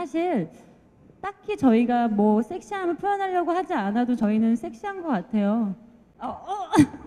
사실 딱히 저희가 뭐 섹시함을 표현하려고 하지 않아도 저희는 섹시한 것 같아요.